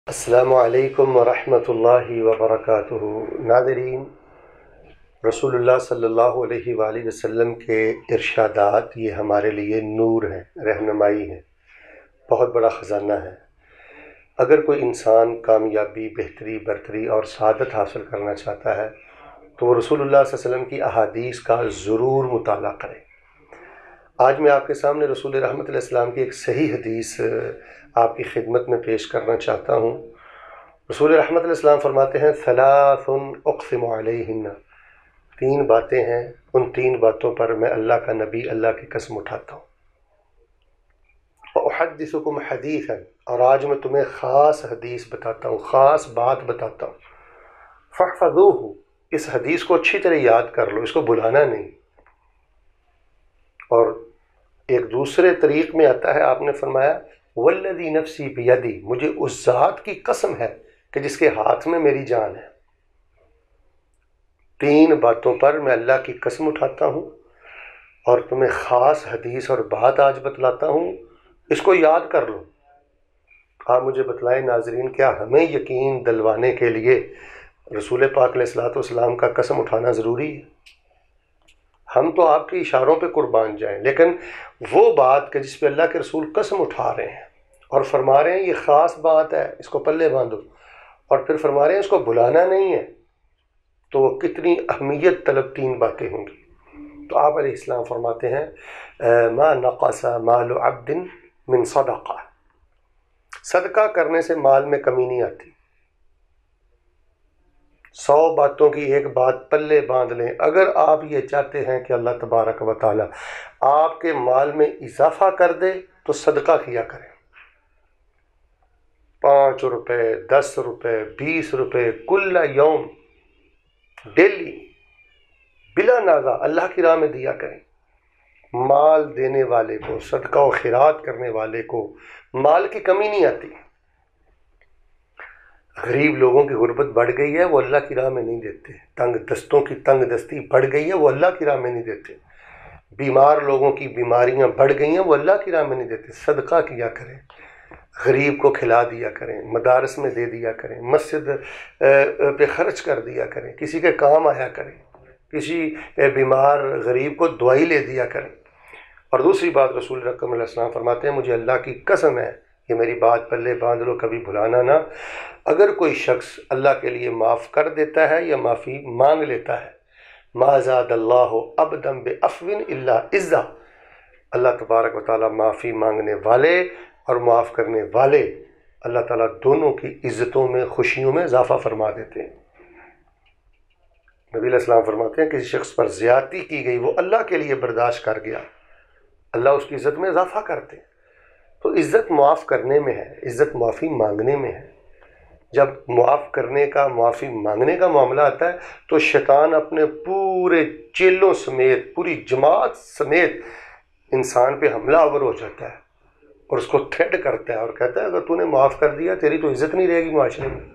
السلام علیکم ورحمۃ اللہ وبرکاتہ۔ ناظرین، رسول اللہ صلی اللہ علیہ وآلہ وسلم کے ارشادات یہ ہمارے لیے نور ہیں، رہنمائی ہیں، بہت بڑا خزانہ ہے۔ اگر کوئی انسان کامیابی، بہتری، برتری اور سعادت حاصل کرنا چاہتا ہے تو وہ رسول اللہ صلی اللہ علیہ وسلم کی احادیث کا ضرور مطالعہ کرے۔ آج میں آپ کے سامنے رسول رحمت علیہ السلام کی ایک صحیح حدیث آپ کی خدمت میں پیش کرنا چاہتا ہوں۔ رسول رحمت علیہ السلام فرماتے ہیں ثلاث اقسم علیہن، تین باتیں ہیں، ان تین باتوں پر میں اللہ کا نبی اللہ کی قسم اٹھاتا ہوں۔ وَأُحَدِّثُكُمْ حَدِيثًا، اور آج میں تمہیں خاص حدیث بتاتا ہوں، خاص بات بتاتا ہوں۔ فَاحْفَظُوهُ، اس حدیث کو اچھی طرح یاد کر لو، اس کو بھلانا نہیں۔ اور ایک دوسرے طریق میں آتا ہے، آپ نے فرمایا والذی نفسی بیدی، مجھے اس ذات کی قسم ہے کہ جس کے ہاتھ میں میری جان ہے۔ تین باتوں پر میں اللہ کی قسم اٹھاتا ہوں اور تمہیں خاص حدیث اور بات آج بتلاتا ہوں، اس کو یاد کر لو۔ آپ مجھے بتلائیں ناظرین، کیا ہمیں یقین دلوانے کے لیے رسول پاک علیہ الصلوۃ والسلام کا قسم اٹھانا ضروری ہے؟ ہم تو آپ کے اشاروں پہ قربان جائیں، لیکن وہ بات کہ جس پہ اللہ کے رسول قسم اٹھا رہے ہیں اور فرما رہے ہیں یہ خاص بات ہے، اس کو پلے باندھو، اور پھر فرما رہے ہیں اس کو بھلانا نہیں ہے، تو وہ کتنی اہمیت طلب تین باتیں ہوں گی۔ تو آپ علیہ السلام فرماتے ہیں ما نقص مال عبد من صدقہ، صدقہ کرنے سے مال میں کمی نہیں آتی۔ 100 باتوں کی ایک بات پلے باندھ لیں، اگر آپ یہ چاہتے ہیں کہ اللہ تبارک و تعالی آپ کے مال میں اضافہ کر دے تو صدقہ کیا کریں۔ 5 روپے، 10 روپے، 20 روپے کل یوم، ڈیلی بلا ناغہ اللہ کی راہ میں دیا کریں۔ مال دینے والے کو، صدقہ و خیرات کرنے والے کو مال کی کمی نہیں آتی۔ غریب لوگوں کی غربت بڑھ گئی ہے، وہ اللہ کی راہ میں نہیں دیتے۔ تنگ دستوں کی تنگ دستی بڑھ گئی ہے، وہ اللہ کی راہ میں نہیں دیتے۔ بیمار لوگوں کی بیماریاں بڑھ گئی ہیں، وہ اللہ کی راہ میں نہیں دیتے۔ صدقہ کیا کریں، غریب کو کھلا دیا کریں، مدارس میں دے دیا کریں، مسجد پہ خرچ کر دیا کریں، کسی کے کام آیا کریں، کسی بیمار غریب کو دوائی لے دیا کریں۔ اور دوسری بات رسول رقم علیہ السلام فرماتے ہیں مجھے اللہ کی قسم ہے، یہ میری بات پلے باندھ لو، کبھی بھلانا نہ، اگر کوئی شخص اللہ کے لیے معاف کر دیتا ہے یا معافی مانگ لیتا ہے، ما زاد اللہ عبدا بعفو الا عزا، اللہ تبارک و تعالیٰ معافی مانگنے والے اور معاف کرنے والے، اللہ تعالیٰ دونوں کی عزتوں میں، خوشیوں میں اضافہ فرما دیتے ہیں۔ نبی علیہ السلام فرماتے ہیں کسی شخص پر زیادتی کی گئی، وہ اللہ کے لیے برداشت کر گیا، اللہ اس کی عزت میں اضافہ کرتے ہیں۔ تو عزت معاف کرنے میں ہے، عزت معافی مانگنے میں ہے۔ جب معاف کرنے کا، معافی مانگنے کا معاملہ آتا ہے تو شیطان اپنے پورے چیلوں سمیت، پوری جماعت سمیت انسان پہ حملہ آور ہو جاتا ہے اور اس کو تھریٹ کرتا ہے اور کہتا ہے اگر تو نے معاف کر دیا تیری تو عزت نہیں رہے گی معاشرے میں۔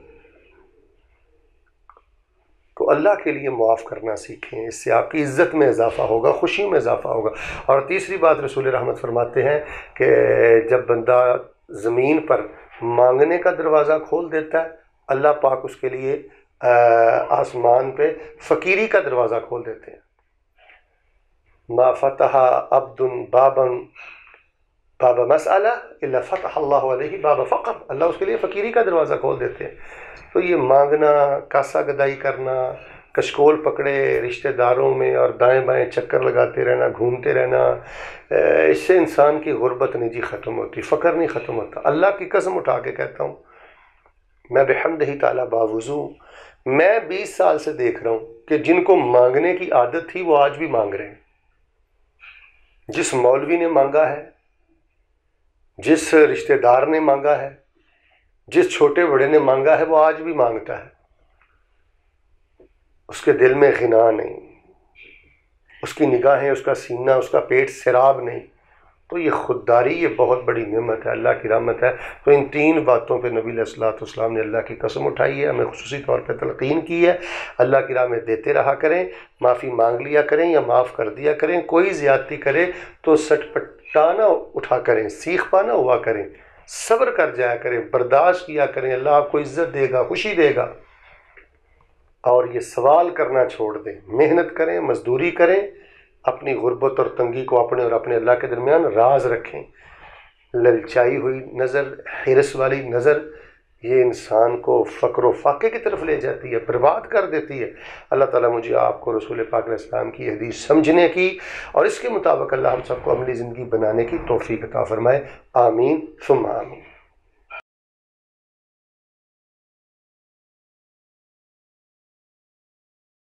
تو اللہ کے لیے معاف کرنا سیکھیں، اس سے آپ کی عزت میں اضافہ ہوگا، خوشی میں اضافہ ہوگا۔ اور تیسری بات رسول رحمت فرماتے ہیں کہ جب بندہ زمین پر مانگنے کا دروازہ کھول دیتا ہے، اللہ پاک اس کے لیے آسمان پہ فقیری کا دروازہ کھول دیتے ہیں۔ ما فتح عبد باب مسئلہ الا فتح اللہ علیہ باب فقر، اللہ اس کے لیے فقیری کا دروازہ کھول دیتے ہیں۔ تو یہ مانگنا، کاسا گدائی کرنا، کشکول پکڑے رشتہ داروں میں اور دائیں بائیں چکر لگاتے رہنا، گھومتے رہنا، اس سے انسان کی غربت نہیں جی ختم ہوتی، فقر نہیں ختم ہوتا۔ اللہ کی قسم اٹھا کے کہتا ہوں، میں بحمدہ تعالیٰ باوضو، میں 20 سال سے دیکھ رہا ہوں کہ جن کو مانگنے کی عادت تھی وہ آج بھی مانگ رہے ہیں۔ جس مولوی نے مانگا ہے، جس رشتہ دار نے مانگا ہے، جس چھوٹے بڑے نے مانگا ہے، وہ آج بھی مانگتا ہے۔ اس کے دل میں غنا نہیں، اس کی نگاہیں، اس کا سینہ، اس کا پیٹ سیراب نہیں۔ تو یہ خودداری، یہ بہت بڑی نعمت ہے، اللہ کی رحمت ہے۔ تو ان تین باتوں پہ نبی علیہ الصلوۃ والسلام نے اللہ کی قسم اٹھائی ہے، ہمیں خصوصی طور پہ تلقین کی ہے، اللہ کی راہ میں دیتے رہا کریں، معافی مانگ لیا کریں یا معاف کر دیا کریں۔ کوئی زیادتی کرے تو سٹ پٹا نہ اٹھا کریں، سیخ پا نہ ہوا کریں، صبر کر جایا کریں، برداشت کیا کریں، اللہ آپ کو عزت دے گا، خوشی دے گا۔ اور یہ سوال کرنا چھوڑ دیں، محنت کریں، مزدوری کریں، اپنی غربت اور تنگی کو اپنے اور اپنے اللہ کے درمیان راز رکھیں۔ للچائی ہوئی نظر، حرص والی نظر، یہ انسان کو فقر و فاقے کی طرف لے جاتی ہے، برباد کر دیتی ہے۔ اللہ تعالیٰ مجھے آپ کو رسول پاک علیہ السلام کی حدیث سمجھنے کی اور اس کے مطابق اللہ ہم سب کو عملی زندگی بنانے کی توفیق عطا فرمائے۔ آمین ثم آمین۔